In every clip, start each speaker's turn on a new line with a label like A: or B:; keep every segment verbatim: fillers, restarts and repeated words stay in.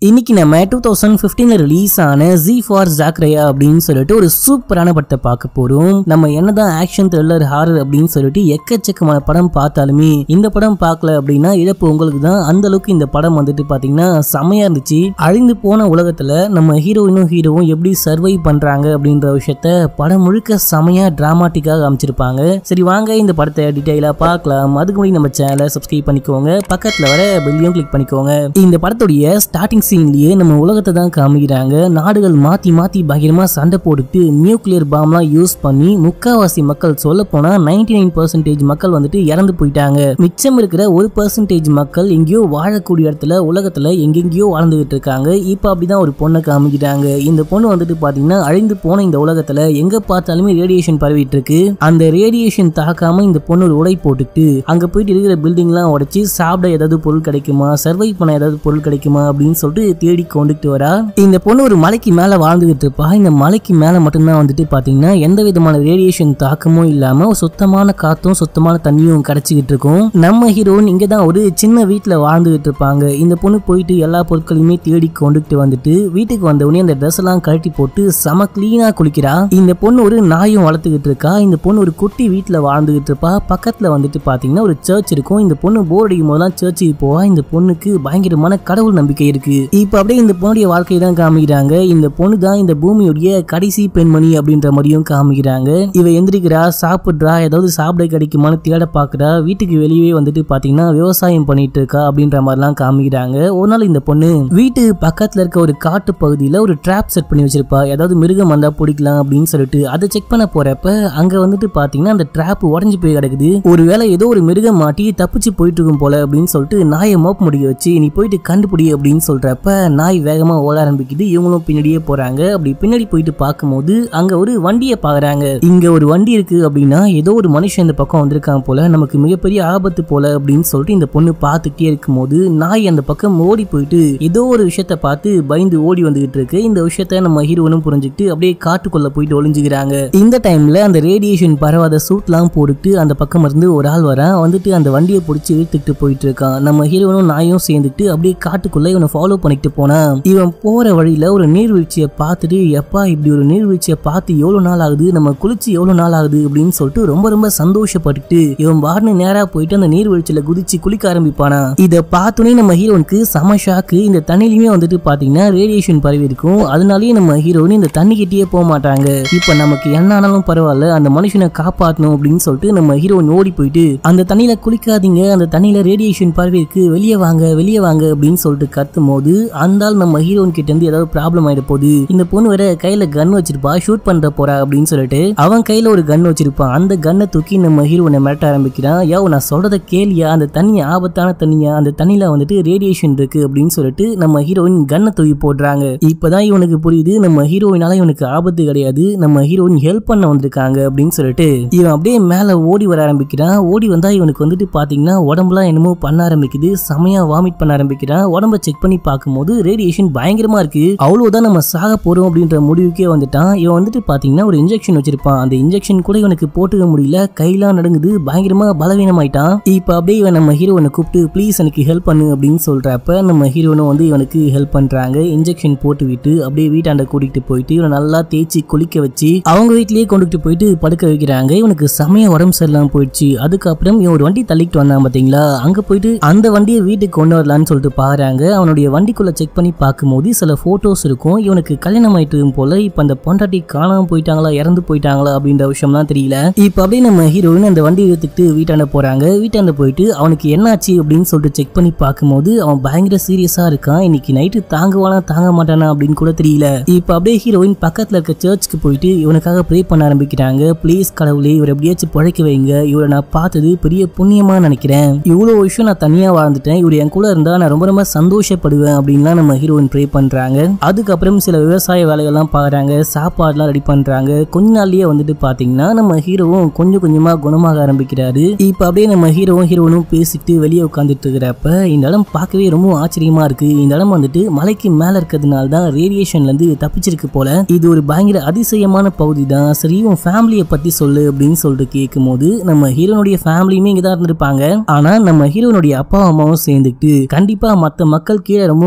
A: இன்னைக்கு நம்ம two thousand பிப்டீன்ல ரிலீஸ் ஆன ஜி ஃபார் ஜாக்ரயா அப்படின்னு சொல்லிட்டு ஒரு சூப்பரான படத்தை பார்க்க போறோம். நம்ம என்னதான் ஆக்ஷன் த்ரில்லர் ஹாரர் அப்படின்னு சொல்லிட்டு எக்கச்சக்கமான படம் பார்த்தாலுமே இந்த படம் பார்க்கல அப்படின்னா இழப்பு உங்களுக்கு தான். அந்த அளவுக்கு இந்த படம் வந்துட்டு பாத்தீங்கன்னா செமையா இருந்துச்சு. அழிந்து போன உலகத்துல நம்ம ஹீரோயினும் ஹீரோவும் எப்படி சர்வை பண்றாங்க அப்படின்ற விஷயத்த படம் முழுக்க செமையா டிராமாட்டிக்காக அமைச்சிருப்பாங்க. சரி வாங்க இந்த படத்தை டீடைலா பார்க்கலாம். அதுக்கு முன்னாடி நம்ம சேனலை சப்ஸ்கிரைப் பண்ணிக்கோங்க, பக்கத்துல வர பெல்லையும் கிளிக் பண்ணிக்கோங்க. இந்த படத்துடைய ஸ்டார்டிங் சீன்லயே நம்ம உலகத்தை தான் காமிக்கிறாங்க. நாடுகள் மாத்தி மாத்தி பயங்கரமா சண்டை போட்டுட்டு நியூக்ளியர் பாம்லாம் யூஸ் பண்ணி முக்காவாசி மக்கள் சொல்ல போனா நைன்டி நைன் பர்சன்டேஜ் மக்கள் வந்துட்டு இறந்து போயிட்டாங்க. மிச்சம் இருக்கிற ஒரு பர்சன்டேஜ் மக்கள் எங்கேயோ வாழக்கூடிய இடத்துல உலகத்துல எங்கெங்கயோ வாழ்ந்துகிட்டு இருக்காங்க. இப்ப அப்படிதான் ஒரு பொண்ணை காமிக்கிறாங்க. இந்த பொண்ணு வந்துட்டு பாத்தீங்கன்னா அழிந்து போன இந்த உலகத்துல எங்க பார்த்தாலுமே ரேடியேஷன் பரவிட்டு இருக்கு. அந்த ரேடியேஷன் தாக்காம இந்த பொண்ணு ஒரு உடை போட்டுட்டு அங்க போயிட்டு இருக்கிற பில்டிங் எல்லாம் உடைச்சு சாப்பிட ஏதாவது பொருள் கிடைக்குமா, சர்வை பண்ண ஏதாவது பொருள் கிடைக்குமா அப்படின்னு சொல்லிட்டு தேடி கொண்டுட்டு வரா. இந்த பொண்ணு ஒரு மலைக்கு மேல வாழ்ந்துகிட்டு இருப்பா. இந்த மலைக்கு மேல மட்டும்தான் வந்துட்டு பாத்தீங்கன்னா எந்த விதமான ரேடியேஷன் தாக்கமும் இல்லாம சுத்தமான காத்தும் சுத்தமான தண்ணியும் கிடைச்சிக்கிட்டு இருக்கும். நம்ம ஹீரோயின் இங்கதான் ஒரு சின்ன வீட்டுல வாழ்ந்துகிட்டு இருப்பாங்க. இந்த பொண்ணு போயிட்டு எல்லா பொருட்களையுமே தேடி கொண்டுட்டு வந்துட்டு வீட்டுக்கு வந்த உடனே அந்த ட்ரெஸ் எல்லாம் கழட்டி போட்டு செம கிளீனா குளிக்கிறா. இந்த பொண்ணு ஒரு நாயும் வளர்த்துக்கிட்டு இருக்கா. இந்த பொண்ணு ஒரு குட்டி வீட்டுல வாழ்ந்துகிட்டு இருப்பா. பக்கத்துல வந்துட்டு பாத்தீங்கன்னா ஒரு சர்ச் இருக்கும். இந்த பொண்ணு போர் அடிக்கும் போதெல்லாம் சர்ச்சுக்கு போவா. இந்த பொண்ணுக்கு பயங்கரமான கடவுள் நம்பிக்கை இருக்கு. இப்ப அப்படியே இந்த பொண்ணுடைய வாழ்க்கையை தான் காமிக்கிறாங்க. இந்த பொண்ணு தான் இந்த பூமியுடைய கடைசி பெண்மணி அப்படின்ற மாதிரியும் காமிக்கிறாங்க. இவ எந்திரிக்கிறா, சாப்பிடுறா, ஏதாவது சாப்பிட கிடைக்குமான்னு தேட பாக்குறா. வீட்டுக்கு வெளியே வந்துட்டு பாத்தீங்கன்னா விவசாயம் பண்ணிட்டு இருக்கா அப்படின்ற மாதிரிலாம் காமிக்கிறாங்க. ஒரு நாள் இந்த பொண்ணு வீட்டு பக்கத்துல இருக்க ஒரு காட்டு பகுதியில ஒரு ட்ராப் செட் பண்ணி வச்சிருப்பா. ஏதாவது மிருகம் வந்தா பிடிக்கலாம் அப்படின்னு சொல்லிட்டு அதை செக் பண்ண போறப்ப அங்க வந்துட்டு பாத்தீங்கன்னா அந்த ட்ராப் உடஞ்சு போய் கிடக்குது. ஒருவேளை ஏதோ ஒரு மிருகம் மாட்டி தப்பிச்சு போயிட்டு இருக்கும் போல அப்படின்னு சொல்லிட்டு நாயை மோப்ப முடிய வச்சு நீ போயிட்டு கண்டுபிடி அப்படின்னு சொல்றப்ப நாய் வேகமா ஓட ஆரம்பிக்குது. இவங்களும் பின்னாடியே போறாங்க. அப்படி பின்னாடி போயிட்டு பார்க்கும்போது அங்க ஒரு வண்டியை பாக்குறாங்க. இங்க ஒரு வண்டி இருக்கு அப்படின்னா ஏதோ ஒரு மனுஷன் இந்த பக்கம் வந்திருக்கான் போல, நமக்கு மிகப்பெரிய ஆபத்து போல அப்படின்னு சொல்லிட்டு இந்த பொண்ணு பார்த்துட்டே இருக்கும் போது நாய் அந்த பக்கம் ஓடி போயிட்டு ஏதோ ஒரு விஷயத்த பார்த்து பயந்து ஓடி வந்துகிட்டு இருக்கு. இந்த விஷயத்த நம்ம ஹீரோனும் புரிஞ்சுக்கிட்டு அப்படியே காட்டுக்குள்ள போயிட்டு ஒளிஞ்சுக்கிறாங்க. இந்த டைம்ல அந்த ரேடியேஷன் பரவாத சூட் எல்லாம் போட்டுட்டு அந்த பக்கம் இருந்து ஒரு ஆள் வரான். வந்துட்டு அந்த வண்டியை பிடிச்சி இழுத்துட்டு போயிட்டு இருக்கான். நம்ம ஹீரோனும் நாயும் சேர்ந்துட்டு அப்படியே காட்டுக்குள்ள இவனை ஃபாலோ பண்ணிட்டு போனா இவன் போற வழியில ஒரு நீர்வீழ்ச்சியை பார்த்துட்டு எப்பா இப்படி ஒரு நீர்வீழ்ச்சியை பார்த்து எவ்வளவு நாள் ஆகுது, நம்ம குளிச்சு எவ்வளவு நாள் ஆகுது அப்படின்னு சொல்லிட்டு ரொம்ப ரொம்ப சந்தோஷப்பட்டுட்டு இவன் பாருன்னு நேரா போயிட்டு அந்த நீர்வீழ்ச்சியில குதிச்சு குளிக்க ஆரம்பிப்பானா. இதை பார்த்தோன்னே நம்ம ஹீரோனுக்கு செம ஷாக்கு. இந்த தண்ணிலுமே வந்துட்டு பாத்தீங்கன்னா ரேடியேஷன் பரவி இருக்கும். அதனாலேயே நம்ம ஹீரோயின் இந்த தண்ணி கிட்டே போக மாட்டாங்க. இப்ப நமக்கு என்ன ஆனாலும் பரவாயில்ல, அந்த மனுஷனை காப்பாற்றணும் அப்படின்னு சொல்லிட்டு நம்ம ஹீரோயின் ஓடி போயிட்டு அந்த தண்ணியில குளிக்காதீங்க, அந்த தண்ணியில ரேடியேஷன் பரவி இருக்கு, வெளியே வாங்க வெளியே வாங்க அப்படின்னு சொல்லிட்டு கத்தும் போது அந்த நம்ம ஹீரோயின் கிட்ட இருந்து ஏதாவது ப்ராப்ளம் ஆயிட போகுது. இந்த பொண்ணு வேற கையில கன் வச்சிருப்பா, ஷூட் பண்ற போறா அப்படின்னு சொல்லிட்டு அவன் கையில ஒரு கன் வச்சிருப்பான். அந்த கன்னை தூக்கி நம்ம ஹீரோனை மிரட்ட ஆரம்பிக்கிறான். யோ நான் சொல்றத கேளியா, அந்த தண்ணி ஆபத்தான தண்ணியா, அந்த தண்ணியில வந்துட்டு ரேடியேஷன் இருக்கு அப்படின்னு சொல்லிட்டு நம்ம ஹீரோயின் கன்னை தூக்கி போடுறாங்க. இப்பதான் இவனுக்கு புரியுது நம்ம ஹீரோயினால இவனுக்கு ஆபத்து கிடையாது, நம்ம ஹீரோயின் ஹெல்ப் பண்ண வந்திருக்காங்க அப்படின்னு சொல்லிட்டு இவன் அப்படியே மேல ஓடி வர ஆரம்பிக்கிறான். ஓடி வந்தா இவனுக்கு வந்துட்டு பாத்தீங்கன்னா உடம்புலாம் என்னமோ பண்ண ஆரம்பிக்குது, செமையா வாமிட் பண்ண ஆரம்பிக்கிறான். உடம்ப செக் பண்ணி பார்க்கும்போது ரேடியேஷன் பயங்கரமா இருக்கு. அவ்வளவுதான் நம்ம சாக போறோம் அப்படின்ற முடிவுக்கே வந்துட்டான். இவன் வந்துட்டு பாத்தீங்கன்னா ஒரு இன்ஜெக்ஷன் வச்சிருப்பான். அந்த இன்ஜெக்ஷன் கூட இவனுக்கு போட்டுக்க முடியல, கையெல்லாம் நடுங்குது, பயங்கரமா பலவீனமாயிட்டான். இப்ப அப்படியே இவன் நம்ம ஹீரோனை கூப்பிட்டு ப்ளீஸ் எனக்கு ஹெல்ப் பண்ணு அப்படின்னு சொல்றப்ப நம்ம ஹீரோனும் வந்து இவனுக்கு ஹெல்ப் பண்றாங்க. இன்ஜெக்ஷன் போட்டு விட்டு அப்படியே வீட்டாண்ட கூட்டிட்டு போயிட்டு இவனை நல்லா தேய்ச்சி குளிக்க வச்சு அவங்க வீட்லயே கொண்டுட்டு போயிட்டு படுக்க வைக்கிறாங்க. இவனுக்கு சமய உடம்பு சரியில்லாம போயிடுச்சு. அதுக்கப்புறம் இவன் ஒரு வண்டி தள்ளிட்டு வந்தான் பாத்தீங்களா, அங்க போயிட்டு அந்த வண்டியை வீட்டுக்கு கொண்டு வரலான்னு சொல்லிட்டு பாக்குறாங்க. அவனுடைய வண்டிக்குள்ள செக் பண்ணி பார்க்கும்போது சில போட்டோஸ் இருக்கும். இவனுக்கு கல்யாணம் ஆயிட்டு போல, இப்ப அந்த பொண்டாட்டி காணாம போயிட்டாங்களா இறந்து போயிட்டாங்களா அப்படின்ற விஷயம்லாம் தெரியல. இப்ப அப்படியே நம்ம ஹீரோயின் அந்த வண்டி எடுத்துட்டு வீட்டாண்ட போறாங்க. வீட்டாண்ட போயிட்டு அவனுக்கு என்னாச்சு அப்படின்னு சொல்லிட்டு செக் பண்ணி பார்க்கும்போது அவன் பயங்கர சீரியஸா இருக்கான். இன்னைக்கு நைட்டு தாங்குவானா தாங்க மாட்டானா அப்படின்னு கூட தெரியல. இப்ப அப்படியே ஹீரோயின் பக்கத்துல இருக்க சர்ச்சுக்கு போயிட்டு இவனுக்காக ப்ரே பண்ண ஆரம்பிக்கிறாங்க. ப்ளீஸ் கடவுளே இவர் எப்படியாச்சும் பழைக்க வைங்க, இவரை நான் பார்த்தது பெரிய புண்ணியமா நினைக்கிறேன், இவ்வளவு விஷயம் நான் தனியா வாழ்ந்துட்டேன், இவர் என் கூட இருந்தா நான் ரொம்ப ரொம்ப சந்தோஷப்படுவேன் அப்படின்லாம் நம்ம ஹீரோயின் ப்ரே பண்றாங்க. அதுக்கப்புறம் சில விவசாய வேலைகள்லாம் பாக்குறாங்க, சாப்பாடுலாம் ரெடி பண்றாங்க. கொஞ்ச நாள்லயே வந்துட்டு பாத்தீங்கன்னா நம்ம ஹீரோவும் கொஞ்சம் கொஞ்சமா குணமாக ஆரம்பிக்கிறாரு. இப்ப அப்படியே நம்ம ஹீரோவும் ஹீரோனும் பேசிட்டு வெளியே உட்காந்துட்டு இருக்கிறப்ப இந்த இடம் பார்க்கவே ரொம்ப ஆச்சரியமா இருக்கு. இந்த இடம் வந்துட்டு மலைக்கு மேல இருக்கிறதுனால தான் ரேடியேஷன்ல இருந்து தப்பிச்சிருக்கு போல, இது ஒரு பயங்கர அதிசயமான பகுதி தான். சரி உன் ஃபேமிலியை பத்தி சொல்லு அப்படின்னு சொல்லிட்டு கேட்கும் போது நம்ம ஹீரோனுடைய ஃபேமிலியுமே இங்கதான் இருந்திருப்பாங்க. ஆனா நம்ம ஹீரோனுடைய அப்பா அம்மாவும் சேர்ந்துட்டு கண்டிப்பா மத்த மக்கள் கீழே ரொம்ப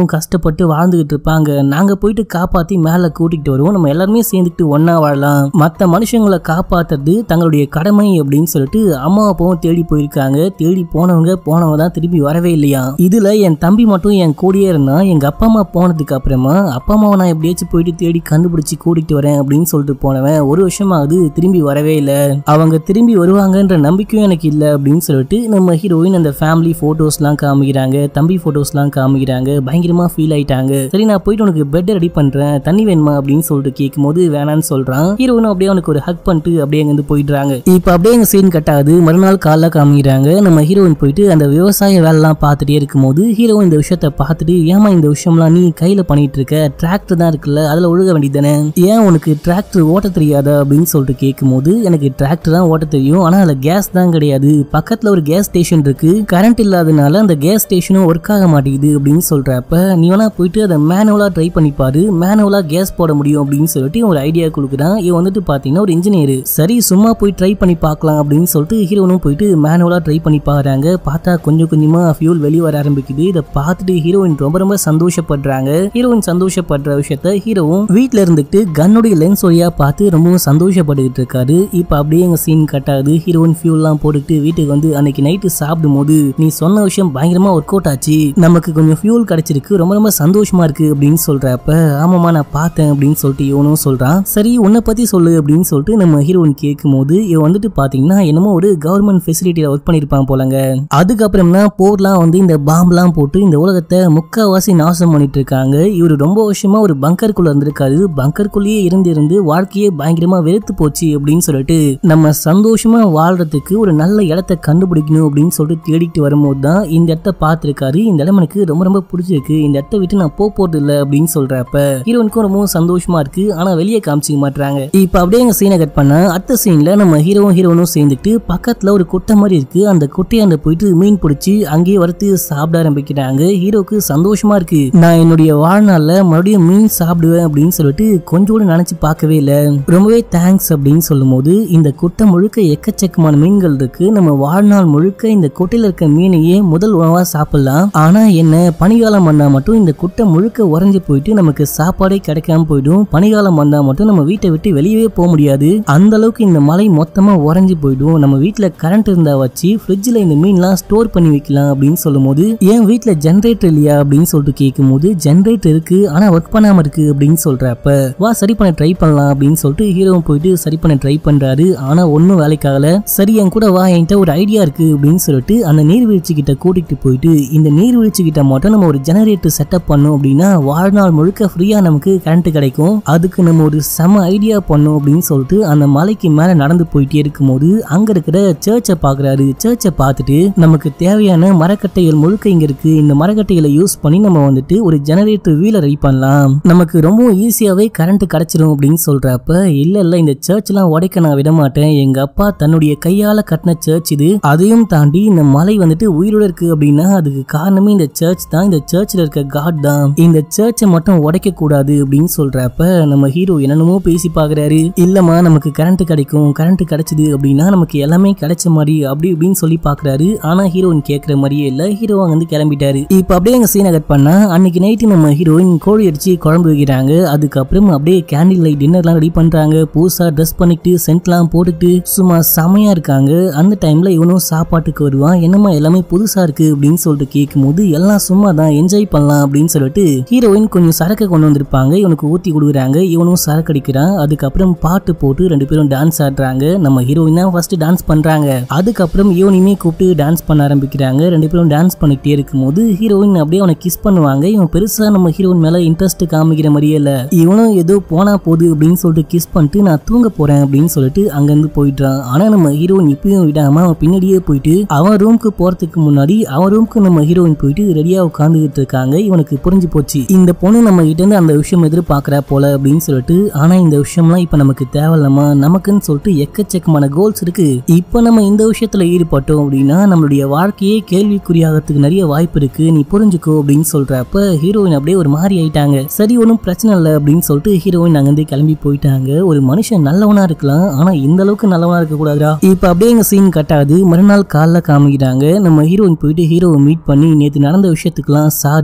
A: எல்லாரும் கஷ்டப்பட்டு வாழ்ந்துகிட்டு இருப்பாங்க, நாங்க போயிட்டு காப்பாத்தி மேல கூட்டிட்டு வருவோம், நம்ம எல்லாருமே சேர்ந்துட்டு ஒன்னா வாழலாம், மத்த மனுஷங்களை காப்பாத்துறது தங்களுடைய கடமை அப்படின்னு சொல்லிட்டு அம்மா அப்பாவும் தேடி போயிருக்காங்க. தேடி போனவங்க போனவங்க தான் திரும்பி வரவே இல்லையா. இதுல என் தம்பி மட்டும் என் கூடயே இருந்தா. எங்க அப்பா அம்மா போனதுக்கு அப்புறமா அப்பா அம்மாவை நான் எப்படியாச்சும் போயிட்டு தேடி கண்டுபிடிச்சு கூட்டிட்டு வரேன் அப்படின்னு சொல்லிட்டு போனவன் ஒரு வருஷமாவது திரும்பி வரவே இல்லை. அவங்க திரும்பி வருவாங்கன்ற நம்பிக்கையும் எனக்கு இல்லை அப்படின்னு சொல்லிட்டு நம்ம ஹீரோயின் அந்த ஃபேமிலி போட்டோஸ் எல்லாம் காமிக்கிறாங்க, தம்பி போட்டோஸ் எல்லாம் காமிக்கிறாங்க. பயங்கரமா ஃபீல் ஆயிட்டாங்க. சரி நான் போயிட்டு உனக்கு பெட் ரெடி பண்றேன், தண்ணி வேணுமா அப்படின்னு சொல்லிட்டு கேட்கும் போது வேணான்னு சொல்றான். ஹீரோயினும் அப்படியே அவனுக்கு ஒரு ஹக் பண்ணிட்டு அப்படியே அங்கிருந்து போயிடுறாங்க. இப்ப அப்படியே எங்க சீன் கட் ஆகுது. மறுநாள் காலைல காமிக்கிறாங்க. நம்ம ஹீரோயின் போயிட்டு அந்த விவசாய வேலை எல்லாம் பார்த்துட்டே இருக்கும் போது ஹீரோ இந்த விஷயத்த பார்த்துட்டு, ஏமா இந்த விஷயம்லாம் நீ கையில பண்ணிட்டு இருக்க, டிராக்டர் தான் இருக்குல்ல அதுல ஒழுக வேண்டியதானே, ஏன் உனக்கு டிராக்டர் ஓட்ட தெரியாதா அப்படின்னு சொல்லிட்டு கேட்கும் போது, எனக்கு டிராக்டர் தான் ஓட்ட தெரியும், ஆனா அதுல கேஸ் தான் கிடையாது, பக்கத்துல ஒரு கேஸ் ஸ்டேஷன் இருக்கு, கரண்ட் இல்லாதனால அந்த கேஸ் ஸ்டேஷனும் ஒர்க் ஆக மாட்டேங்குது அப்படின்னு சொல்றப்ப, நீ வேணா போயிட்டு அதை மேனுவலா ட்ரை பண்ணி பாரு, மேனுவலா கேஸ் போட முடியும் அப்படின்னு சொல்லிட்டு ஒரு ஐடியா கொடுக்குறான். இவன் வந்துட்டு பாத்தீங்கன்னா ஒரு இன்ஜினியர். சரி சும்மா போய் ட்ரை பண்ணி பார்க்கலாம் அப்படின்னு சொல்லிட்டு ஹீரோனும் போயிட்டு மேனுவலா ட்ரை பண்ணி பாக்குறாங்க. பார்த்தா கொஞ்சம் கொஞ்சமா ஃபியூல் வெளியே வர ஆரம்பிக்குது. இதை பார்த்துட்டு ஹீரோயின் ரொம்ப ரொம்ப சந்தோஷப்படுறாங்க. ஹீரோயின் சந்தோஷப்படுற விஷயத்த ஹீரோவும் வீட்டுல இருந்துட்டு கன்னுடைய லென்ஸ் வழியா பார்த்து ரொம்பவும் சந்தோஷப்பட்டுக்கிட்டு இருக்காரு. இப்ப அப்படியே எங்க சீன் கட் ஆகுது. ஹீரோயின் ஃபியூல் எல்லாம் போட்டுட்டு வீட்டுக்கு வந்து அன்னைக்கு நைட்டு சாப்பிடும் போது, நீ சொன்ன விஷயம் பயங்கரமா ஒர்க் அவுட் ஆச்சு, நமக்கு கொஞ்சம் ஃபியூல் கிடைச்சிருக்கு, ரொம்ப ரொம்ப சந்தோஷமா இருக்கு அப்படின்னு சொல்றப்ப, ஆமாமா நான் பார்த்தேன் அப்படின்னு சொல்லிட்டு இவனும் சொல்றான். சரி உன்னை பத்தி சொல்லு அப்படின்னு சொல்லிட்டு நம்ம ஹீரோயின் கேட்கும் போது, இவன் வந்துட்டு பாத்தீங்கன்னா என்னமோ ஒரு கவர்மெண்ட் ஃபெசிலிட்டியில ஒர்க் பண்ணிருப்பான் போலங்க. அதுக்கப்புறம் தான் போர்லாம் வந்து இந்த பாம்பெல்லாம் போட்டு இந்த உலகத்தை முக்காவாசி நாசம் பண்ணிட்டு இருக்காங்க. இவரு ரொம்ப வருஷமா ஒரு பங்கருக்குள்ள இருந்திருக்காரு. பங்கருக்குள்ளேயே இருந்து இருந்து வாழ்க்கையே பயங்கரமா வெறுத்து போச்சு அப்படின்னு சொல்லிட்டு, நம்ம சந்தோஷமா வாழ்றதுக்கு ஒரு நல்ல இடத்தை கண்டுபிடிக்கணும் அப்படின்னு சொல்லிட்டு தேடிட்டு வரும்போது தான் இந்த இடத்த பார்த்திருக்காரு. இந்த இடம் எனக்கு ரொம்ப ரொம்ப பிடிச்சிருக்கு, இந்த இடத்த விட்டு நான் போக போறது இல்லை அப்படின்னு சொல்றப்ப ஹீரோனுக்கும் ரொம்ப சந்தோஷமா இருக்கு. ஆனா வெளியே காமிச்சிக்க மாட்டாங்க. இப்ப அப்படியே எங்க சீனை கட் பண்ண அடுத்த சீன்ல நம்ம ஹீரோவும் ஹீரோனும் சேர்ந்துட்டு பக்கத்துல ஒரு குட்டை மாதிரி இருக்கு, அந்த குட்டையாண்ட போயிட்டு மீன் பிடிச்சி அங்கேயே வறுத்து சாப்பிட ஆரம்பிக்கிறாங்க. ஹீரோக்கு சந்தோஷமா இருக்கு, நான் என்னுடைய வாழ்நாள்ல மறுபடியும் மீன் சாப்பிடுவேன் அப்படின்னு சொல்லிட்டு கொஞ்சம் கூட நினைச்சு பார்க்கவே இல்லை, ரொம்பவே தேங்க்ஸ் அப்படின்னு சொல்லும் போது, இந்த குட்டை முழுக்க எக்கச்சக்கமான மீன்கள் இருக்கு, நம்ம வாழ்நாள் முழுக்க இந்த குட்டையில இருக்க மீனையே முதல் உணவா சாப்பிடலாம், ஆனா என்ன பனிகாலம் வந்தா மட்டும் இந்த குட்டை முழுக்க உறைஞ்சு போயிட்டு நமக்கு சாப்பாடே கிடைக்காம போயிடும், பனிகாலம் வந்தா மட்டும் நம்ம வீட்டை விட்டு வெளியவே போக முடியாது, அந்த அளவுக்கு இந்த மலை மொத்தமா உறைஞ்சு போயிடும், நம்ம வீட்டுல கரண்ட் இருந்தா வச்சு ஃப்ரிட்ஜ்ல இந்த மீன்லாம் ஸ்டோர் பண்ணி வைக்கலாம் அப்படின்னு சொல்லும் போது, ஏன் வீட்டுல ஜெனரேட்டர் இல்லையா அப்படின்னு சொல்லிட்டு கேட்கும் போது, ஜெனரேட்டர் இருக்கு ஆனா ஒர்க் பண்ணாம இருக்கு அப்படின்னு சொல்றப்ப, வா சரி பண்ண ட்ரை பண்ணலாம் அப்படின்னு சொல்லிட்டு ஹீரோவும் போயிட்டு சரி பண்ண ட்ரை பண்றாரு. ஆனா ஒன்னும் வேலைக்காகல. சரி என் கூட வா, என்கிட்ட ஒரு ஐடியா இருக்கு அப்படின்னு சொல்லிட்டு அந்த நீர்வீழ்ச்சி கிட்ட கூட்டிட்டு போயிட்டு, இந்த நீர்வீழ்ச்சி கிட்ட மட்டும் நம்ம ஒரு ஜெனரேட்டர் செட்டப் பண்ணோம் அப்படின்னா வாழ்நாள் முழுக்க ஃப்ரீயா நமக்கு கரண்ட் கிடைக்கும், அதுக்கு நம்ம ஒரு செம ஐடியா பண்ணோம் அப்படின்னு சொல்லிட்டு அந்த மலைக்கு மேல நடந்து போயிட்டே இருக்கும் போது அங்க இருக்கிற சர்ச்சை பாக்குறாரு. சர்ச்சை பார்த்துட்டு, நமக்கு தேவையான மரக்கட்டைகள் முழுக்க இங்க இருக்கு, இந்த மரக்கட்டைகளை யூஸ் பண்ணி நம்ம வந்துட்டு ஒரு ஜெனரேட்டர் வீல ரெடி பண்ணலாம், நமக்கு ரொம்ப ஈஸியாவே கரண்ட் கிடைச்சிடும் அப்படின்னு சொல்றப்ப, இல்ல இல்ல இந்த சர்ச் எல்லாம் உடைக்க நான் விட மாட்டேன், எங்க அப்பா தன்னுடைய கையால கட்டின சர்ச் இது, அதையும் தாண்டி இந்த மலை வந்துட்டு உயிரோட இருக்கு அப்படின்னா அதுக்கு காரணமே இந்த சர்ச் தான், இந்த சர்ச்ல இருக்க காட் தான், இந்த சர்ச்சை மட்டும் உடைக்க கூடாது அப்படின்னு சொல்றப்ப நம்ம ஹீரோ என்னென்னமோ பேசி பாக்குறாரு. இல்லம்மா நமக்கு கரண்ட் கிடைக்கும், கரண்ட் கிடைச்சது அப்படின்னா நமக்கு எல்லாமே கிடைச்ச மாதிரி அப்படி இப்படின்னு சொல்லி பாக்குறாரு. ஆனா ஹீரோயின் கேட்கற மாதிரியே இல்ல. ஹீரோ அங்க வந்து கிளம்பிட்டாரு. இப்ப அப்படியே எங்க சீனை கட் பண்ணா அன்னைக்கு நைட்டு நம்ம ஹீரோயின் கோழி அடிச்சு குழம்பு வைக்கிறாங்க. அதுக்கப்புறம் அப்படியே கேண்டில் லைட் டின்னர்லாம் ரெடி பண்றாங்க. புதுசா ட்ரெஸ் பண்ணிட்டு சென்ட்லாம் போட்டுட்டு சும்மா செமையா இருக்காங்க. அந்த டைம்ல இவனும் சாப்பாட்டுக்கு வருவான். என்னமா எல்லாமே புதுசா இருக்கு அப்படின்னு சொல்லிட்டு கேட்கும் போது, எல்லாம் சும்மா தான் என்ஜாய் பண்ணலாம் அப்படின்னு சொல்லிட்டு ஹீரோயின் கொஞ்சம் சரக்கு கொண்டு வந்திருப்பாங்க, இவனுக்கு ஊத்தி கொடுக்குறாங்க. இவனும் சரக்கு அடிக்கிறான். அதுக்கப்புறம் பாட்டு போட்டு ரெண்டு பேரும் டான்ஸ் ஆடுறாங்க. நம்ம ஹீரோயின் தான் ஃபர்ஸ்ட் டான்ஸ் பண்றாங்க. அதுக்கப்புறம் இவனையுமே கூப்பிட்டு டான்ஸ் பண்ண ஆரம்பிக்கிறாங்க. ரெண்டு பேரும் டான்ஸ் பண்ணிட்டே இருக்கும்போது ஹீரோயின் அப்படியே அவனை கிஸ் பண்ணுவாங்க. இவன் பெருசா நம்ம ஹீரோயின் மேல இன்ட்ரெஸ்ட் காமிக்கிற மாதிரியே இல்ல. இவனும் ஏதோ போனா போகுது அப்படின்னு சொல்லிட்டு கிஸ் பண்ணிட்டு நான் தூங்க போறேன் அப்படின்னு சொல்லிட்டு அங்கிருந்து போயிட்டான். ஆனா நம்ம ஹீரோயின் இப்பயும் விடாம அவன் பின்னாடியே போயிட்டு அவன் ரூமுக்கு போறதுக்கு முன்னாடி அவன் ரூமுக்கு நம்ம ஹீரோயின் போயிட்டு ரெடியா உட்காந்துக்கிட்டு இருக்காங்க. இவனுக்கு புரிஞ்சு போச்சு, இந்த பொண்ணு நம்ம கிட்ட இருந்து அந்த விஷயம் எதிர்பார்க்கறா போல அப்படின்னு சொல்லிட்டு. ஆனா இந்த விஷயம்லாம் இப்ப நமக்கு தேவையில்லாம நமக்குன்னு சொல்லிட்டு எக்கச்சக்கமான கோல்ஸ் இருக்கு. இப்ப நம்ம இந்த விஷயத்துல ஈடுபட்டோம் அப்படின்னா நம்மளுடைய வாழ்க்கையே கேள்விக்குறியாகிறதுக்கு நிறைய வாய்ப்பு இருக்கு, நீ புரிஞ்சுக்கோ அப்படின்னு சொல்றப்ப ஹீரோயின் அப்படியே ஒரு மாதிரி ஆயிட்டாங்க. சரி ஒன்னும் பிரச்சனை இல்லை அப்படின்னு சொல்லிட்டு ஹீரோயின் அங்கிருந்து கிளம்பி போயிட்டாங்க. ஒரு மனுஷன் நல்லவனா இருக்கலாம், ஆனா இந்த அளவுக்கு நல்லவனா இருக்க கூடாதா. இப்ப அப்படியே எங்க சீன் கட்டாது. மறுநாள் காலைல காமிக்கிறாங்க. நம்ம ஹீரோயின் போயிட்டு ஹீரோவை மீட் பண்ணி நேத்து நடந்த விஷயத்துக்குலாம் சாரி,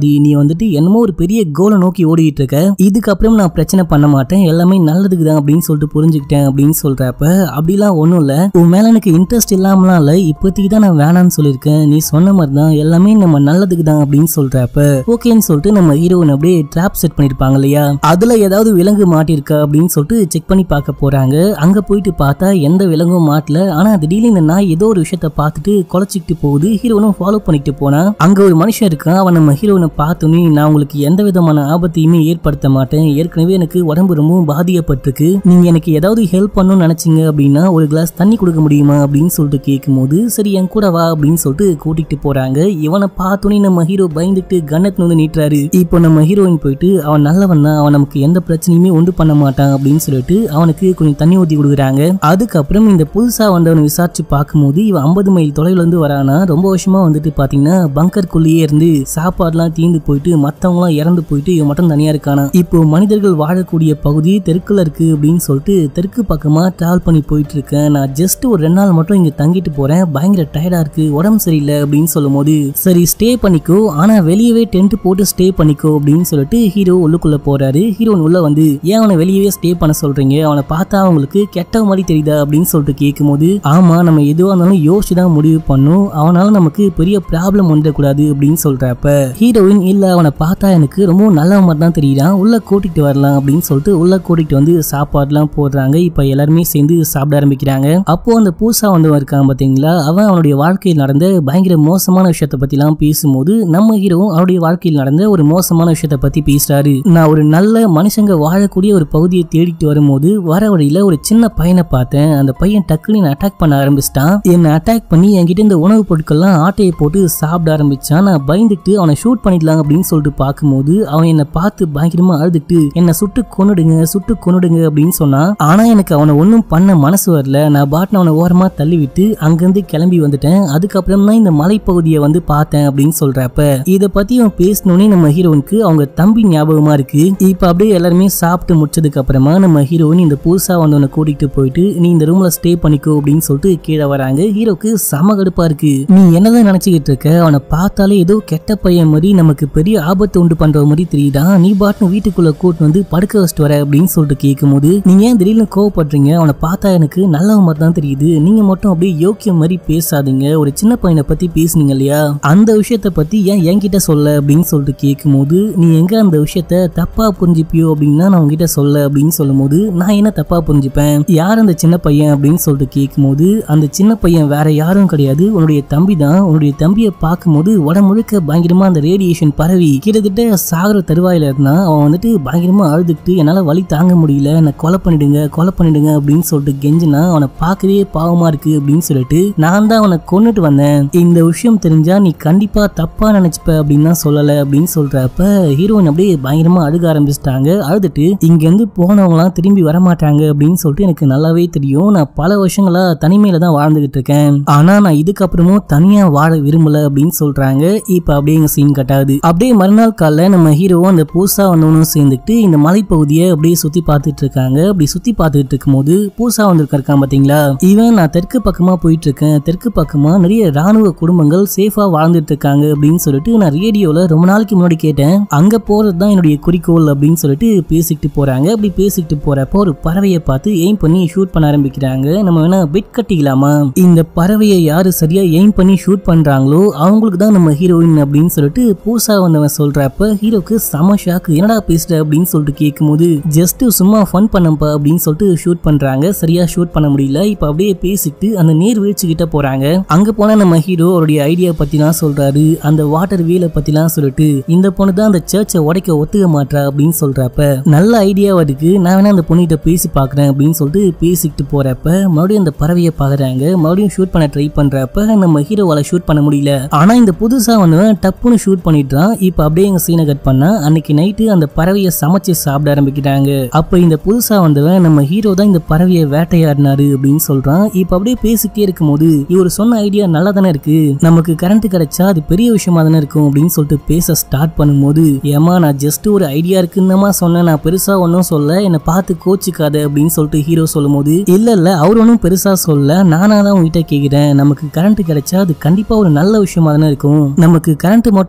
A: நீ வந்துட்டு என்னமோ ஒரு பெரிய கோலை நோக்கி ஓடிட்டு இருக்க, இதுக்கப்புறம் நான் பிரச்சனை பண்ண மாட்டேன், எல்லாமே நல்லதுக்கு தான் அப்படின்னு சொல்லிட்டு புரிஞ்சுக்கிட்டேன் அப்படின்னு சொல்றப்ப, அப்படிலாம் ஒண்ணும் இல்ல, உன் மேல எனக்கு இன்ட்ரெஸ்ட் இல்லாமலாம் இல்ல, இப்போதைக்கு தான் நான் வேணான்னு சொல்லியிருக்கேன், நீ சொன்ன மாதிரி தான் எல்லாமே நம்ம நல்லதுக்கு தான் அப்படின்னு சொல்றப்ப ஓகேன்னு சொல்லிட்டு நம்ம ஹீரோயின் அப்படியே ட்ராப் செட் பண்ணிருப்பாங்க இல்லையா, அதுல ஏதாவது விலங்கு மாட்டிருக்கா அப்படின்னு சொல்லிட்டு செக் பண்ணி பார்க்க போறாங்க. அங்க போயிட்டு பார்த்தா எந்த விலங்கும் மாட்டல. ஆனா திடீர்னு இந்த நாய் ஏதோ ஒரு விஷயத்த பார்த்துட்டு குலைச்சிக்கிட்டு போகுது. ஹீரோனும் ஃபாலோ பண்ணிட்டு போனா அங்க ஒரு மனுஷன் இருக்கான். அவன் நம்ம ஹீரோனை பார்த்தோன்னே, நான் உங்களுக்கு எந்த விதமான ஆபத்தையுமே ஏற்படுத்த மாட்டேன், ஏற்கனவே எனக்கு உடம்பு ரொம்ப பாதிக்கப்பட்டிருக்கு, நீங்க எனக்கு ஏதாவது ஹெல்ப் பண்ணணும்னு நினைச்சீங்க அப்படின்னா ஒரு கிளாஸ் தண்ணி கொடுக்க முடியுமா அப்படின்னு சொல்லிட்டு கேட்கும் போது, சரி என் கூட வா அப்படின்னு சொல்லிட்டு கூட்டிட்டு போறாங்க. இவனை பார்த்தோன்னே நம்ம ஹீரோ பயந்துட்டு கன்னத்துல வந்து நீட்டுறாரு. இப்போ நம்ம ஹீரோயின் போயிட்டு, அவன் நல்லவன் தான், அவன் நமக்கு எந்த பிரச்சனையுமே உண்டு பண்ண மாட்டான் அப்படின்னு சொல்லிட்டு அவனுக்கு கொஞ்சம் தண்ணி ஊத்தி கொடுக்குறாங்க. அதுக்கப்புறம் இந்த புதுசா வந்தவனை விசாரிச்சு பார்க்கும்போது, இவன் ஐம்பது மைல் தொலைவுல இருந்து வரானா, ரொம்ப வருஷமா வந்துட்டு பாத்தீங்கன்னா பங்கருக்குள்ளேயே இருந்து சாப்பாடுலாம் தீந்து போயிட்டு மத்தவங்களாம் இறந்து போயிட்டு இவன் மட்டும் தனியா இருக்கானா. இப்போ மனிதர்கள் வாழக்கூடிய பகுதி தெற்குல இருக்கு அப்படின்னு சொல்லிட்டு தெற்கு பக்கமா டிராவல் பண்ணி போயிட்டு இருக்கேன், நான் ஜஸ்ட் ஒரு ரெண்டு நாள் மட்டும் இங்க தங்கிட்டு போறேன், பயங்கர டயர்டா இருக்கு, உடம்பு சரியில்லை அப்படின்னு சொல்லும் போது, சரி ஸ்டே பண்ணிக்கோ, ஆனா வெளியவே டென்ட் போட்டு ஸ்டே பண்ணிக்கோ அப்படின்னு சொல்லிட்டு ஹீரோ உள்ளுக்குள்ள போறாரு. ஹீரோன் உள்ள வந்து, ஏன் அவனை வெளியவே ஸ்டே பண்ண சொல்றீங்க, அவனை பார்த்தா அவங்களுக்கு கெட்ட மாதிரி தெரியுதா அப்படின்னு சொல்லிட்டு கேட்கும் போது, ஆமா நம்ம எதுவா இருந்தாலும் யோசிச்சு தான் முடிவு பண்ணும், அவனால நமக்கு பெரிய ப்ராப்ளம் வந்துடக்கூடாது அப்படின்னு சொல்றப்ப ஹீரோயின், இல்ல அவனை பார்த்தா எனக்கு ரொம்ப நல்ல மாதிரி தான் தெரியுறான், உள்ள கூட்டிட்டு வரலாம் அப்படின்னு சொல்லிட்டு உள்ள கூட்டிட்டு வந்து சாப்பாடுலாம் போடுறாங்க. இப்ப எல்லாருமே சேர்ந்து சாப்பிட ஆரம்பிக்கிறாங்க. அப்போ அந்த பூசா வந்து இருக்கான் பாத்தீங்களா, அவன் அவனுடைய வாழ்க்கையில் நடந்த பயங்கர மோசமான விஷயத்த பத்தி எல்லாம் பேசும்போது, நம்ம ஹீரோ அவருடைய வாழ்க்கையில் நடந்த ஒரு மோசமான விஷயத்த பத்தி பேசுறாரு. நான் ஒரு நல்ல மனுஷங்க வாழக்கூடிய ஒரு பகுதியை தேடிட்டு வரும்போது வர வழியில ஒரு சின்ன பையனை பார்த்தேன், அந்த பையன் டக்குன்னு அட்டாக் பண்ண ஆரம்பிச்சிட்டான், என்ன அட்டாக் பண்ணி என்கிட்ட இந்த உணவு பொருட்கள்லாம் ஆட்டையை போட்டு சாப்பிட ஆரம்பிச்சான், நான் பயந்துட்டு அவனை ஷூட் பண்ணிடலாம் அப்படின்னு சொல்லிட்டு பார்க்கும்போது அவன் என்னை பார்த்து பயங்கரமா அழுதுட்டு என்ன சுட்டு கொன்னுடுங்க சுட்டு கொன்னுடுங்க அப்படின்னு சொன்னான். ஆனா எனக்கு அவனை ஒன்னும் பண்ண மனசு வரல, நான் பாட்டு அவனை ஓரமா தள்ளி விட்டு அங்கிருந்து கிளம்பி வந்துட்டேன். அதுக்கப்புறம் தான் இந்த மலைப்பகுதியை வந்து பார்த்தேன் அப்படின்னு சொல்றப்ப இதை பத்தி அவன் பேசணுன்னே நம்ம ஹீரோனுக்கு அவங்க தம்பி ஞாபகமா இருக்கு. இப்ப அப்படியே எல்லாருமே சாப்பிட்டு முடிச்சதுக்கு அப்புறமா நம்ம ஹீரோயின் இந்த புதுசா வந்தவனை கூட்டிட்டு போயிட்டு, நீ இந்த ரூம்ல ஸ்டே பண்ணிக்கோ அப்படின்னு சொல்லிட்டு கீழே வராங்க. ஹீரோக்கு செம கடுப்பா இருக்கு, நீ என்னதான் நினைச்சுக்கிட்டு இருக்க, அவனை பார்த்தாலே ஏதோ கெட்ட பையன் மாதிரி நமக்கு பெரிய ஆபத்து உண்டு பண்ற மாதிரி தெரியுதா, நீ பாட்டு வீட்டுக்குள்ள கூட்டு வந்து படுக்க வச்சுட்டு வர அப்படின்னு சொல்லிட்டு கேட்கும் போது, நீங்க ஏன் திடீர்னு கோவப்படுறீங்க, அவனை பார்த்தா எனக்கு நல்ல மாதிரி தான் தெரியுது, நீங்க மட்டும் அப்படியே யோக்கியம் மாதிரி பேசாதீங்க, ஒரு சின்ன பையனை பத்தி பேசுனீங்க இல்லையா, அந்த விஷயத்த பத்தி ஏன் என்கிட்ட சொல்ல அப்படின்னு சொல்லிட்டு கேட்கும் போது, நீ எங்க அந்த விஷயத்த தப்பா புரிஞ்சுப்பியோ அப்படின்னா நான் உங்ககிட்ட சொல்ல அப்படின்னு சொல்லும் போது, நான் என்ன தப்பா புரிஞ்சுப்பேன், யார் அந்த சின்ன பையன் அப்படின்னு சொல்லிட்டு கேட்கும் போது, அந்த சின்ன பையன் வேற யாரும் கிடையாது, உன்னுடைய தம்பி தான், உன்னுடைய தம்பியை பார்க்கும்போது உடம்பு முழுக்க பயங்கரமா அந்த ரேடியேஷன் பரவி கிட்டத்தட்ட சாகர தருவாயில இருந்தான், அவன் வந்துட்டு பயங்கரமா அழுதுட்டு என்னால வலி தாங்க முடியல, என்ன கொலை பண்ணிடுங்க கொலை பண்ணிடுங்க அப்படின்னு சொல்லிட்டு கெஞ்சினா, அவனை பார்க்கவே பாவமா இருக்கு அப்படின்னு சொல்லிட்டு நான் தான் அவனை கொன்னுட்டு வந்தேன், இந்த விஷயம் தெரிஞ்சா நீ கண்டிப்பா தப்பா நினைச்சுப்ப அப்படின்னு சொல்லல அப்படின்னு சொல்றப்ப ஹீரோயின் அப்படியே பயங்கரமா அழுக ஆரம்பிச்சிட்டாங்க. அழுதுட்டு, இங்க இருந்து போனவங்க எல்லாம் திரும்பி வரமாட்டாங்க அப்படின்னு சொல்லிட்டு எனக்கு நல்லாவே தெரியும், நான் பல வருஷங்களா தனிமையில தான் வாழ்ந்துகிட்டு இருக்கேன், ஆனா நான் இதுக்கப்புறமும் தனியா வாழ விரும்பல அப்படின்னு சொல்றாங்க. இப்ப அப்படியே எங்க சீன் கட்டாது. அப்படியே மறுநாள் காலைல நம்ம ஹீரோவும் அந்த பூசா வந்தவனும் சேர்ந்துட்டு இந்த மலைப்பகுதியை அப்படியே சுத்தி பார்த்துட்டு இருக்காங்க. அப்படி சுத்தி பார்த்துட்டு இருக்கும் போது பூசா வந்திருக்கான் பாத்தீங்களா, இவன் நான் தெற்கு பக்கமா போயிட்டு இருக்கேன், தெற்கு பக்கமா நிறைய ராணுவ குடும்பங்கள் சேஃபா வாழ்ந்துட்டு இருக்காங்க அப்படின்னு சொல்லிட்டு நான் ரேடியோல ரொம்ப நாளைக்கு முன்னாடி கேட்டேன், அங்க போறதுதான் என்னுடைய குறிக்கோள் அப்படின்னு சொல்லிட்டு பேசிக்கிட்டு போறாங்க. அப்படி பேசிக்கிட்டு போறப்போ ஒரு பறவையை பார்த்து எய்ம் பண்ணி ஷூட் பண்ண ஆரம்பிக்கிறாங்க. நம்ம வேணா பெட் கட்டிக்கலாமா, இந்த பறவையை யாரு சரியா எய்ம் பண்ணி ஷூட் பண்றாங்களோ அவங்களுக்கு தான் நம்ம ஹீரோயின் அப்படின்னு சொல்லிட்டு பூசா வந்தவன் சொல்றப்ப ஹீரோக்கு செம ஷாக்கு, என்னடா பேசுற அப்படின்னு சொல்லிட்டு கேட்கும்போது, ஜஸ்ட் சும்மா ஃபன் பண்ணப்பா அப்படின்னு சொல்லிட்டு ஷூட் பண்றாங்க. சரியா ஷூட் பண்ண முடியல. இப்ப அப்படியே பேசிட்டு அந்த நீர் வீழ்ச்சி கிட்ட போறாங்க. அங்க போனா நம்ம ஹீரோ அவருடைய ஐடியா பத்திலாம் சொல்றாரு, அந்த வாட்டர் வீலை பத்திலாம் சொல்லிட்டு, இந்த பொண்ணு தான் அந்த சர்ச்சை உடைக்க ஒத்துக்க மாட்டா அப்படின்னு சொல்றப்ப, நல்ல ஐடியாவா இருக்கு, நான் வேணா அந்த பொண்ணுகிட்ட பேசி பாக்குறேன் அப்படின்னு சொல்லிட்டு பேசிக்கிட்டு போறப்ப மறுபடியும் அந்த பறவையை பாக்குறாங்க. மறுபடியும் ஷூட் பண்ண ட்ரை பண்றப்ப நம்ம ஹீரோவால ஷூட் பண்ண முடியல. ஆனா இந்த புதுசா வந்து டப்புன்னு ஷூட் பண்ணிட்டான். இப்ப அப்படியே எங்க சீனை கட் பண்ணா அன்னைக்கு நைட்டு அந்த பறவையை சமைச்சு சாப்பிட ஆரம்பிக்கிறாங்க. அப்ப இந்த புதுசா வந்தவன் நம்ம ஹீரோ தான் இந்த பறவையை வேட்டையாடினாரு அப்படின்னு சொல்றான். இப்ப அப்படியே பேசிக்கிட்டே இருக்கும்போது, இவர் சொன்ன ஐடியா நல்லா தானே இருக்கு, நமக்கு கரண்ட் கிடைச்சா அது பெரிய விஷயமா தானே இருக்கும் அப்படின்னு சொல்லிட்டு பேச ஸ்டார்ட் பண்ணும்போது, ஏமா நான் ஜஸ்ட் ஒரு ஐடியா இருக்குன்னு சொன்னேன், நான் பெருசா ஒன்னும் சொல்ல, என்னை பார்த்து கோச்சிக்காத அப்படின்னு சொல்லிட்டு ஹீரோ சொல்லும் போது, இல்ல இல்ல அவர் ஒன்னும் பெருசா சொல்ல, நானா தான் உங்ககிட்ட கேக்குறேன், நமக்கு கரண்ட் கிடைச்சா அது கண்டிப்பா ஒரு நல்ல விஷயமா தானே இருக்கும், நமக்கு கரண்ட் மட்டும் கிடைச்சிருச்சு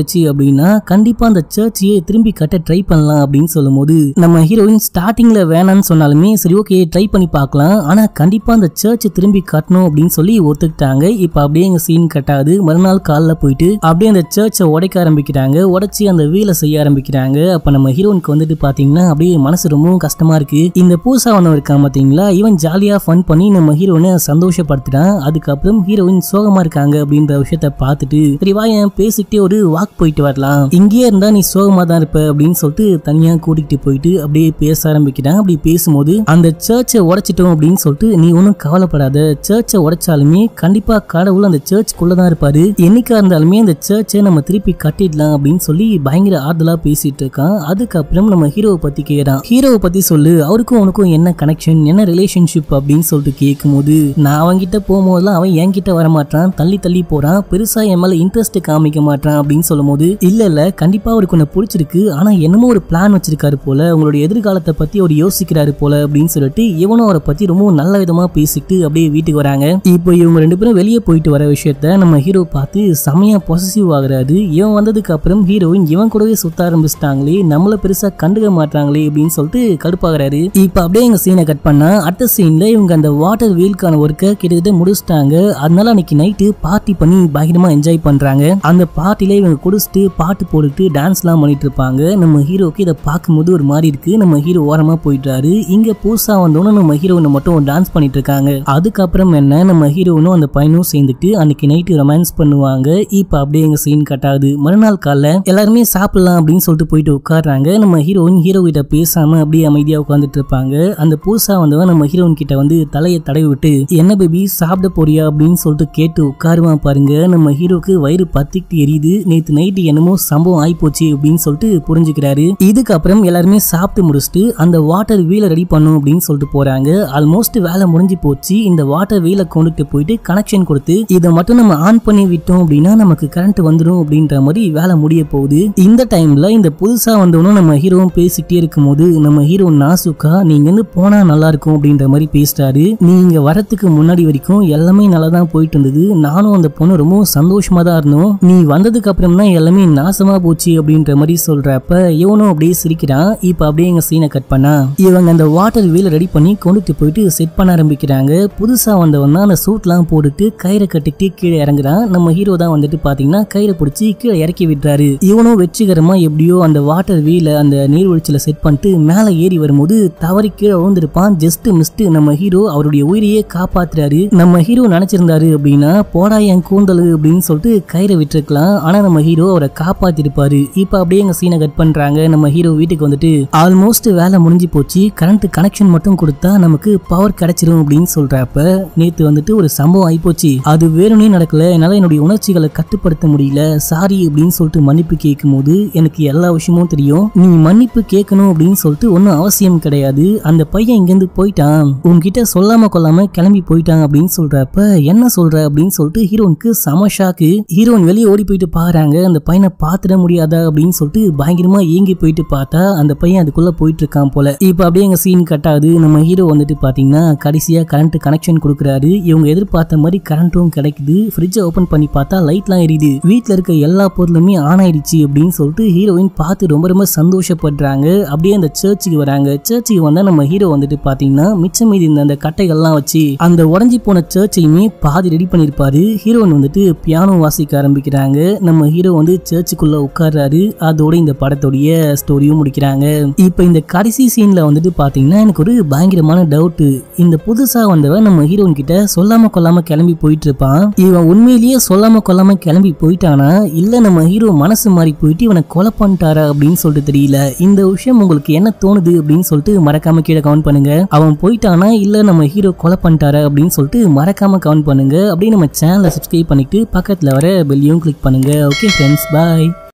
A: வச்சு அப்படின்னா கண்டிப்பா அந்த சர்ச்சையே திரும்பி கட்ட ட்ரை பண்ணலாம் அப்படின்னு சொல்லும் போது நம்ம ஹீரோயின் ஸ்டார்டிங்ல வேணான்னு சொன்னாலுமே சரி ஓகே ட்ரை பண்ணி பார்க்கலாம், ஆனா கண்டிப்பா அந்த சர்ச்சை திரும்பி கட்டணும் அப்படின்னு சொல்லி ஒத்துக்கிட்டாங்க. இப்ப அப்படியே எங்க சீன் கட்டாது. மறுநாள் காலைல போயிட்டு அப்படியே அந்த சர்ச்சை உடைக்க ஆரம்பிக்கிறாங்க. உடைச்சி அந்த வீலை செய்ய ஆரம்பிக்கிறாங்க. அப்ப நம்ம ஹீரோனுக்கு வந்துட்டு பாத்தீங்கன்னா அப்படியே மனசு ரொம்பவும் கஷ்டமா இருக்கு. இந்த பூசா வந்தவன் இருக்கான் பாத்தீங்களா, இவன் ஜாலியா ஃபன் பண்ணி நம்ம ஹீரோனை சந்தோஷப்படுத்துறான். அதுக்கப்புறம் ஹீரோயின் சோகமா இருக்காங்க அப்படின்ற விஷயத்த பார்த்துட்டு சரி வாயன் பேசிக்கிட்டே ஒரு வாக் போயிட்டு வரலாம், இங்கேயே இருந்தா நீ சோகமா தான் இருப்ப அப்படின்னு சொல்லிட்டு தனியா கூட்டிகிட்டு போயிட்டு அப்படியே பேச ஆரம்பிக்கிறான். அப்படி பேசும்போது அந்த சர்ச்சை உடைச்சிட்டோம் அப்படின்னு சொல்லிட்டு நீ ஒன்னும் கவலைப்படாத, சர்ச்சை உடைச்சாலுமே கண்டிப்பா கடவுள் அந்த சர்ச்சுக்குள்ளதான் இருப்பாரு, என்னைக்கா இருந்தாலுமே அந்த சர்ச்சை நம்ம திருப்பி கட்டிடலாம் அப்படின்னு சொல்லி பயங்கர ஆறுதலா பேசிட்டு இருக்கான். அதுக்கப்புறம் நம்ம ஹீரோவை பத்தி கேக்குறான். ஹீரோவை பத்தி சொல்லு, அவருக்கும் உனக்கும் என்ன கனெக்ஷன், என்ன ரிலேஷன்ஷிப் அப்படின்னு சொல்லிட்டு கேட்கும் போது நான் அவன்கிட்ட போகும்போதெல்லாம் அவன் என்கிட்ட வரமாட்டான், தள்ளி தள்ளி போறான், பெருசா என் மேல இன்ட்ரெஸ்ட் காமிக்க மாட்டான் அப்படின்னு சொல்லும் போது இல்ல இல்ல கண்டிப்பா அவருக்கு உன்னை பிடிச்சிருக்கு, ஆனா என்னமோ ஒரு பிளான் வச்சிருக்காரு போல, உங்களுடைய எதிர்காலத்தை பத்தி அவர் யோசிக்கிறாரு போல அப்படின்னு சொல்லிட்டு இவனும் அவரை பத்தி ரொம்ப நல்ல விதமா பேசிட்டு அப்படியே வீட்டுக்கு வராங்க. இப்போ இவங்க ரெண்டு பேரும் வெளியே போயிட்டு வர விஷயத்த நம்ம ஹீரோ பார்த்து செமையா பொசசிவ் ஆகுறாரு. இவன் வந்ததுக்கு அப்புறம் ஹீரோயின் இவன் கூடவே சுத்த ஆரம்பிச்சிட்டாங்களே, நம்மள பெருசா கண்டுக்க மாட்டாங்களே அப்படின்னு சொல்லிட்டு கடுப்பாகிறாரு. இப்ப அப்படியே எங்க சீனை கட் பண்ணா அடுத்த சீன்ல இவங்க அந்த வாட்டர் வீலுக்கான ஒர்க்கை கிட்டத்தட்ட முடிச்சிட்டாங்க. அதனால அன்னைக்கு நைட்டு பார்ட்டி பண்ணி பயங்கரமா என்ஜாய் பண்றாங்க. அந்த பார்ட்டில இவங்க குடிச்சிட்டு பாட்டு போட்டுட்டு டான்ஸ் எல்லாம் பண்ணிட்டு இருப்பாங்க. நம்ம ஹீரோக்கு இதை பார்க்கும்போது ஒரு மாதிரி இருக்கு. நம்ம ஹீரோ ஓரமா போயிட்டாரு. இங்க புதுசா வந்தோன்னு நம்ம ஹீரோனை மட்டும் டான்ஸ் பண்ணிட்டு இருக்காங்க. அதுக்கப்புறம் என்ன நம்ம ஹீரோனும் அந்த பையனும் சேர்ந்துட்டு அன்னைக்கு நைட்டு ரொமான்ஸ் பண்ணுவாங்க. இப்ப அப்படியே எங்க சீன் கட்டாது. மறுநாள் காலைல எல்லாருமே சாப்பிடலாம் அப்படின்னு சொல்லிட்டு போயிட்டு உட்காடுறாங்க. நம்ம ஹீரோயின் ஹீரோ கிட்ட பேசாம அப்படியே அமைதியா உட்காந்துட்டு இருப்பாங்க. அந்த புதுசா வந்தவன் நம்ம ஹீரோயின் கிட்ட வந்து தலையை தடவி விட்டு என்ன பேபி சாப்பிட போறியா அப்படின்னு சொல்லிட்டு கேட்டு உட்காருவான் பாருங்க. நம்ம ஹீரோக்கு வயிறு பத்திக்கிட்டு எரியுது. நேத்து நைட்டு என்னமோ சம்பவம் ஆயிப்போச்சு அப்படின்னு சொல்லிட்டு புரிஞ்சுக்கிறாரு. இதுக்கப்புறம் எல்லாருமே சாப்பிட்டு முடிச்சுட்டு அந்த வாட்டர் வீலை ரெடி பண்ணும் அப்படின்னு சொல்லிட்டு போறாங்க. ஆல்மோஸ்ட் வேலை முடிஞ்சு போச்சு. இந்த வாட்டர் வீலை கொண்டுட்டு போயிட்டு கனெக்ஷன் கொடுத்து இதை மட்டும் நம்ம ஆன் பண்ணி விட்டோம் அப்படின்னா நமக்கு கரண்ட் வந்துடும் அப்படின்ற மாதிரி வேலை முடிய போகுது. இந்த டைம்ல இந்த புதுசா வந்தவனும் நம்ம ஹீரோவும் பேசிக்கிட்டே இருக்கும் போது நம்ம ஹீரோ நாசுக்கா நீங்க வந்து போனா நல்லா இருக்கும் அப்படின்ற மாதிரி பேசிட்டாரு. நீங்க வரத்துக்கு முன்னாடி வரைக்கும் எல்லாமே நல்லா தான் போயிட்டு இருந்தது, நானும் அந்த பொண்ணு ரொம்ப சந்தோஷமா தான் இருந்தோம், நீ வந்ததுக்கு அப்புறம் தான் எல்லாமே நாசமா போச்சு அப்படின்ற மாதிரி சொல்றப்ப இவனும் அப்படியே சிரிக்கிறான். இப்ப அப்படியே எங்க சீனை கட் பண்ணா இவங்க அந்த வாட்டர் வீல் ரெடி பண்ணி கொண்டுட்டு போயிட்டு செட் பண்ண ஆரம்பிக்கிறாங்க. புதுசா வந்தவன் தான் அந்த சூட் எல்லாம் போட்டுட்டு கயிறை கட்டிட்டு கீழே இறங்குறான். நம்ம ஹீரோ தான் வந்துட்டு பாத்தீங்கன்னா கயிறை பிடிச்சி கீழே இறக்கி விடுறாரு. இவனும் வெற்றிகரமா எப்படியோ அந்த வாட்டர் வீல அந்த நீர்வீழ்ச்சியில செட் பண்ணிட்டு மேல ஏறி வரும்போது தவறி கீழே விழுந்திருப்பான். ஜஸ்ட் மிஸ்ட் நம்ம ஹீரோ அவருடைய உயிரையே காப்பாத்துறாரு. நம்ம ஹீரோ நினைச்சிருந்தாரு அப்படின்னா போடா என் கூந்தல் அப்படின்னு சொல்லிட்டு கயிறை விட்டுருக்கலாம், ஆனா நம்ம ஹீரோ அவரை காப்பாத்திருப்பாரு. இப்ப அப்படியே எங்க சீனை கட் பண்றாங்க. நம்ம ஹீரோ வீட்டுக்கு வந்துட்டு ஆல்மோஸ்ட் வேலை முடிஞ்சு போச்சு, கரண்ட் கனெக்ஷன் மட்டும் கொடுத்தா நமக்கு பவர் கிடைச்சிரும் அப்படின்னு சொல்றப்ப நேத்து வந்துட்டு ஒரு சம்பவம் ஆயிப்போச்சு, அது வேணும்னே நடக்கல, என்னால என்னுடைய உணர்ச்சிகளை கட்டுப்படுத்த முடியல, சாரி அப்படின்னு சொல்லிட்டு மன்னிப்பு கேட்கும் போது எனக்கு எல்லா விஷயமும் தெரியும், நீ மன்னிப்பு கேட்கணும் அப்படின்னு சொல்லிட்டு ஒன்னும் அவசியம் கிடையாது, அந்த பையன் இங்கிருந்து போயிட்டான், உன்கிட்ட சொல்லாம கொள்ளாம கிளம்பி போயிட்டான் அப்படின்னு சொல்றப்ப என்ன சொல்ற அப்படின்னு சொல்லிட்டு ஹீரோனுக்கு சம ஷாக்கு. ஹீரோன் வெளியே ஓடி போயிட்டு பாக்குறாங்க, அந்த பையனை பாத்துட முடியாதா அப்படின்னு சொல்லிட்டு பயங்கரமா ஏங்கி போயிட்டு பார்த்தா அந்த பையன் அதுக்குள்ள போயிட்டு இருக்கான் போல. இப்ப அப்படியே எங்க சீன் கட்டாது. நம்ம ஹீரோ வந்துட்டு பாத்தீங்கன்னா கடைசியா கரண்ட் கனெக்ஷன் கொடுக்குறாரு. இவங்க எதிர்பார்த்த மாதிரி கரண்ட்டும் கிடைக்குது. ஃப்ரிட்ஜை ஓபன் பண்ணி பார்த்தா லைட்லாம் எரியுது, வீட்டுல இருக்க எல்லா பொருளுமே ஆன் ஆயிடுச்சு அப்படின்னு சொல்லிட்டு ஹீரோயின் பார்த்து ரொம்ப ரொம்ப சந்தோஷப்படுறாங்க. அப்படியே அந்த சர்ச்சுக்கு வராங்க. சர்ச்சுக்கு வந்தா நம்ம ஹீரோ வந்துட்டு பாத்தீங்கன்னா மிச்சம் மீதி இந்த அந்த கட்டைகள்லாம் வச்சு அந்த உடஞ்சி போன சர்ச்சையுமே பாதி ரெடி பண்ணிருப்பாரு. ஹீரோயின் வந்துட்டு பியானோ வாசிக்க ஆரம்பிக்கிறாங்க. நம்ம ஹீரோ வந்து சர்ச்சுக்குள்ள உட்கார்றாரு. அதோட இந்த படத்தோடைய ஸ்டோரியும் முடிக்கிறாங்க. இப்ப இந்த கடைசி சீன்ல வந்துட்டு பாத்தீங்கன்னா எனக்கு ஒரு பயங்கரமான டவுட், இந்த புதுசா வந்தவன் நம்ம ஹீரோயின் கிட்ட சொல்லாம கொள்ளாம கிளம்பி போயிட்டு இருப்பான், இவன் உண்மையிலேயே சொல்லாம கொள்ளாம கிளம்பி போயிட்டானா இல்ல நம்ம ஹீரோ மனசு மாறி போயிட்டு இவனை கொலை பண்ணிட்டாரா அப்படின்னு சொல்லிட்டு தெரியல. இந்த விஷயம் உங்களுக்கு என்ன தோணுது அப்படின்னு சொல்லிட்டு மறக்காம கீழே கமெண்ட் பண்ணுங்க. அவன் போயிட்டானா இல்ல நம்ம ஹீரோ கொலை பண்ணிட்டாரா அப்படின்னு சொல்லிட்டு மறக்காம கமெண்ட் பண்ணுங்க. அப்படியே நம்ம சேனலை சப்ஸ்கிரைப் பண்ணிட்டு பக்கத்துல வர பெல்லையும் கிளிக் பண்ணுங்க. ஓகே ஃப்ரெண்ட்ஸ், பாய்.